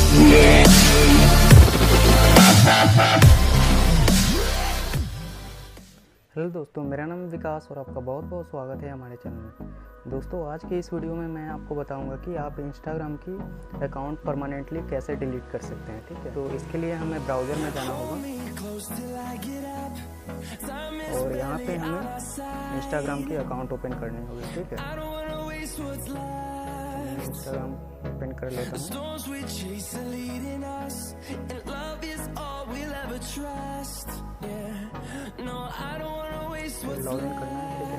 Hello दोस्तों, मेरा नाम विकास और आपका बहुत बहुत स्वागत है हमारे चैनल में। दोस्तों, आज के इस वीडियो में मैं आपको बताऊंगा कि आप इंस्टाग्राम की अकाउंट परमानेंटली कैसे डिलीट कर सकते हैं। ठीक है, तो इसके लिए हमें ब्राउज़र में जाना होगा और यहाँ पे हमें इंस्टाग्राम की अकाउंट ओपन करनी होगी। ठीक है, इंस्टाग्राम ओपन कर लेता हूँ। लॉगिन करना है। ठीक है,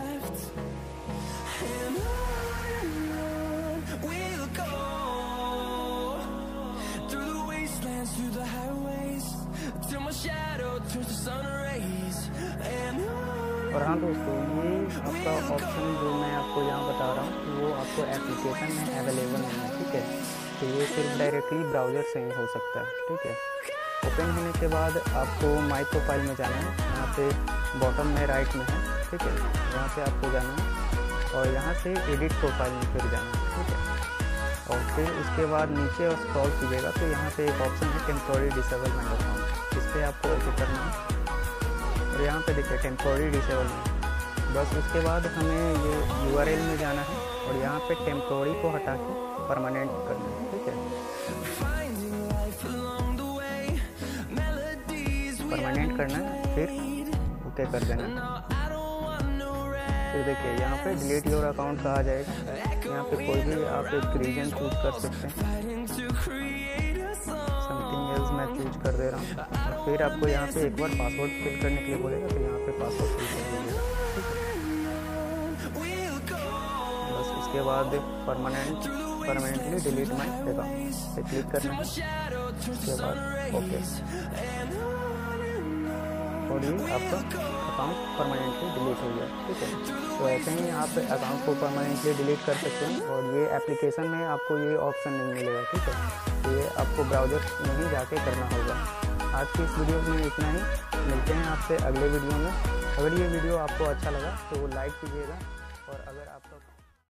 और हाँ दोस्तों, ये आपका ऑप्शन जो मैं आपको यहाँ बता रहा हूँ वो आपको एप्लीकेशन में अवेलेबल नहीं है। ठीक है, तो ये सिर्फ डायरेक्टली ब्राउज़र से ही हो सकता है। ठीक है, ओपन होने के बाद आपको माई प्रोफाइल में जाना है। यहाँ पे बॉटम में राइट में है। ठीक है, यहाँ पे आपको जाना है और यहाँ से एडिट प्रोफाइल में फिर जाना है। ठीक है, और फिर उसके बाद नीचे और स्क्रॉल कीजिएगा तो यहाँ पे एक ऑप्शन है टेम्पोररी डिसेबलमेंट अकाउंट, इस पर आपको ओके करना है। और यहाँ पे देखिए टेम्पोररी डिसेबलमेंट, बस उसके बाद हमें ये URL में जाना है और यहाँ पे टेम्पोररी को हटा के परमानेंट करना है। ठीक है, परमानेंट करना है, फिर ओके कर देना है। फिर देखिए यहाँ पे डिलीट योर अकाउंट कहा जाएगा। यहाँ पे कोई भी आप एक रीजन चूज कर सकते हैं। समथिंग एल्स मैं चूज कर दे रहा हूँ। फिर आपको यहाँ पे एक बार पासवर्ड फिल करने के लिए बोलेगा, तो यहाँ पे पासवर्ड फिल कर दीजिएगा। बस उसके बाद परमानेंटली डिलीट माई अकाउंट पे क्लिक करना है। उसके बाद ओके, और ये आपका अकाउंट परमानेंटली डिलीट हो गया। ठीक है, तो ऐसे ही आप अकाउंट को परमानेंटली डिलीट कर सकते हैं और ये एप्लीकेशन में आपको ये ऑप्शन नहीं मिलेगा। ठीक है, तो ये आपको ब्राउज़र में ही जाके करना होगा। आज की इस वीडियो में इतना ही, मिलते हैं आपसे अगले वीडियो में। अगर ये वीडियो आपको अच्छा लगा तो लाइक कीजिएगा, और अगर आप